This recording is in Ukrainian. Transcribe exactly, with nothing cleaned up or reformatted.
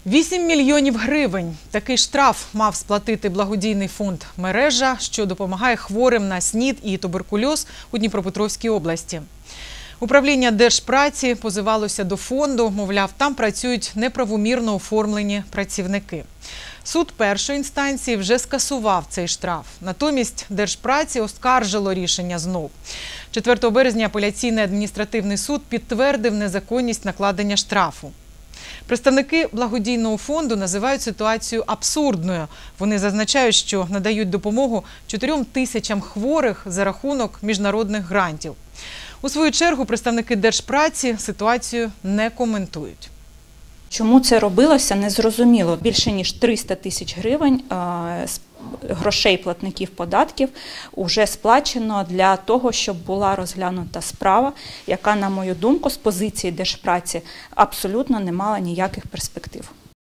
вісім мільйонів гривень. Такий штраф мав сплатити благодійний фонд «Мережа», що допомагає хворим на СНІД і туберкульоз у Дніпропетровській області. Управління Держпраці позивалося до фонду, мовляв, там працюють неправомірно оформлені працівники. Суд першої інстанції вже скасував цей штраф. Натомість Держпраці оскаржило рішення знов. четвертого березня апеляційний адміністративний суд підтвердив незаконність накладення штрафу. Представники благодійного фонду називають ситуацію абсурдною. Вони зазначають, що надають допомогу чотирьом тисячам хворих за рахунок міжнародних грантів. У свою чергу представники Держпраці ситуацію не коментують. Чому це робилося, незрозуміло. Більше ніж триста тисяч гривень грошей платників податків вже сплачено для того, щоб була розглянута справа, яка, на мою думку, з позиції Держпраці абсолютно не мала ніяких перспектив.